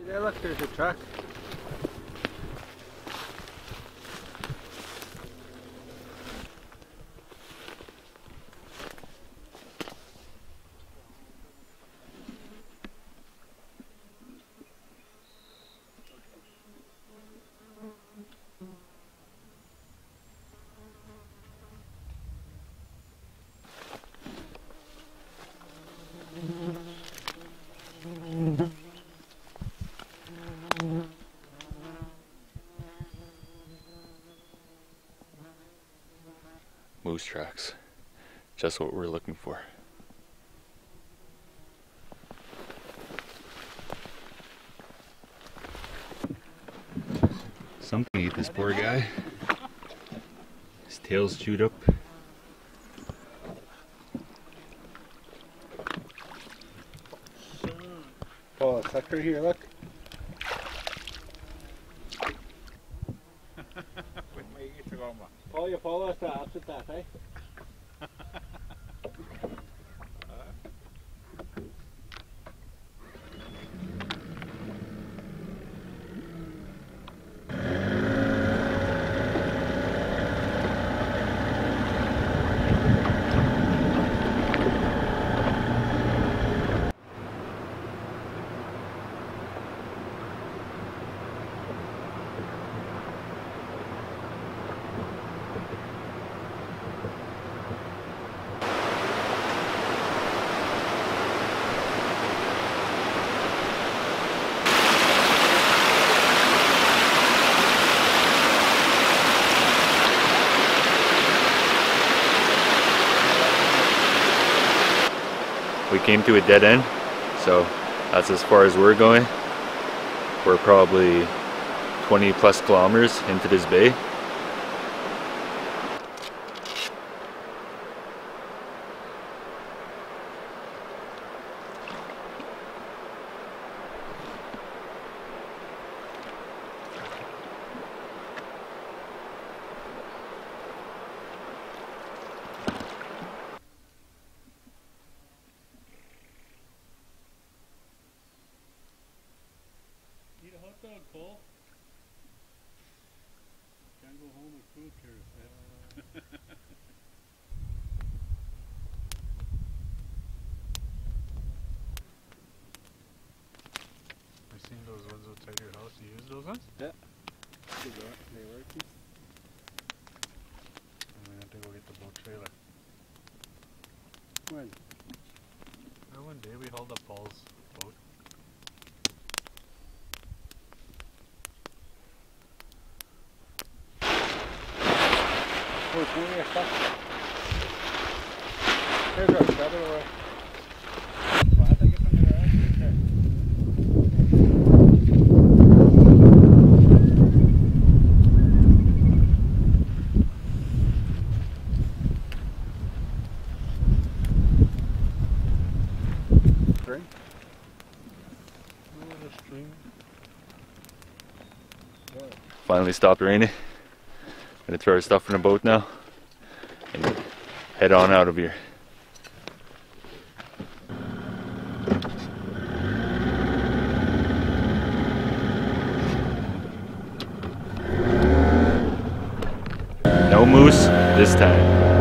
There, look, there's a truck. Moose tracks. Just what we're looking for. Something to eat this poor guy. His tail's chewed up. Oh, a sucker here, look. Oh, you follow us to opposite that, eh? We came to a dead end, so that's as far as we're going. We're probably 20 plus kilometers into this bay. Eat a hot dog, Paul. Can't go home with food here. I've seen those ones outside your house. You use those ones? Yeah. They work. I'm gonna have to go get the boat trailer. When? One day we hauled up Paul's boat. Oh, it's moving a stuff. Here's our shuttle away. Well, I think it's under there. String? Oh, the string. Finally stopped raining. Gonna throw our stuff in the boat now and head on out of here. No moose this time.